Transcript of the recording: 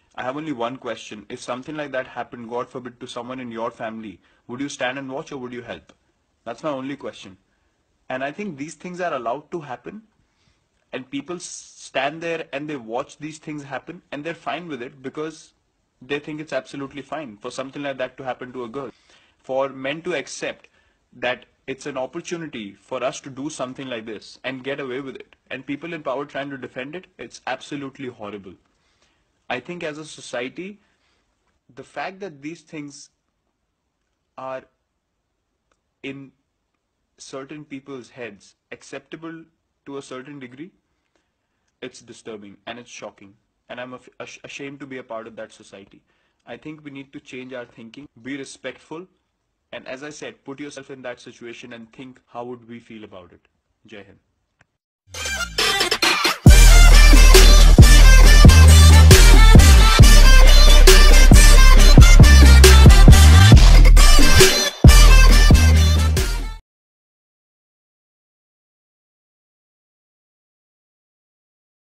I have only one question. If something like that happened, God forbid, to someone in your family, would you stand and watch or would you help? That's my only question. And I think these things are allowed to happen, and people stand there and they watch these things happen and they're fine with it because they think it's absolutely fine for something like that to happen to a girl. For men to accept that it's an opportunity for us to do something like this and get away with it, and people in power trying to defend it, it's absolutely horrible. I think as a society, the fact that these things are in certain people's heads acceptable to a certain degree, it's disturbing and it's shocking. And I'm ashamed to be a part of that society. I think we need to change our thinking, be respectful, and as I said, put yourself in that situation and think how would we feel about it. Jai Hind.